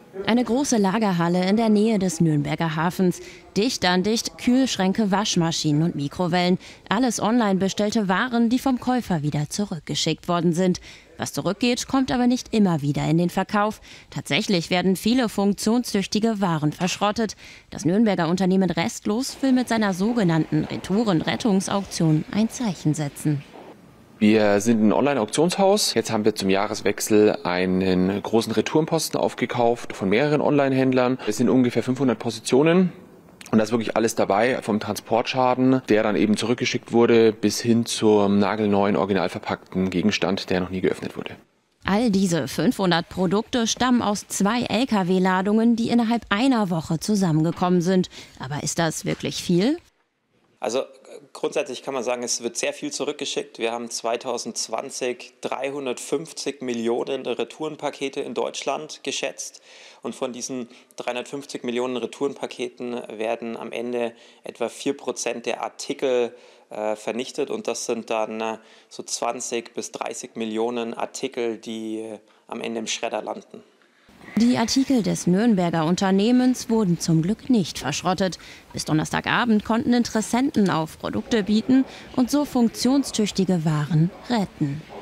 Eine große Lagerhalle in der Nähe des Nürnberger Hafens. Dicht an dicht Kühlschränke, Waschmaschinen und Mikrowellen. Alles online bestellte Waren, die vom Käufer wieder zurückgeschickt worden sind. Was zurückgeht, kommt aber nicht immer wieder in den Verkauf. Tatsächlich werden viele funktionstüchtige Waren verschrottet. Das Nürnberger Unternehmen Restlos will mit seiner sogenannten Retouren-Rettungsauktion ein Zeichen setzen. Wir sind ein Online-Auktionshaus. Jetzt haben wir zum Jahreswechsel einen großen Retourenposten aufgekauft von mehreren Online-Händlern. Es sind ungefähr 500 Positionen. Und da ist wirklich alles dabei, vom Transportschaden, der dann eben zurückgeschickt wurde, bis hin zum nagelneuen, original verpackten Gegenstand, der noch nie geöffnet wurde. All diese 500 Produkte stammen aus 2 Lkw-Ladungen, die innerhalb einer Woche zusammengekommen sind. Aber ist das wirklich viel? Also grundsätzlich kann man sagen, es wird sehr viel zurückgeschickt. Wir haben 2020 350 Millionen Retourenpakete in Deutschland geschätzt. Und von diesen 350 Millionen Retourenpaketen werden am Ende etwa 4% der Artikel vernichtet. Und das sind dann so 20 bis 30 Millionen Artikel, die am Ende im Schredder landen. Die Artikel des Nürnberger Unternehmens wurden zum Glück nicht verschrottet. Bis Donnerstagabend konnten Interessenten auf Produkte bieten und so funktionstüchtige Waren retten.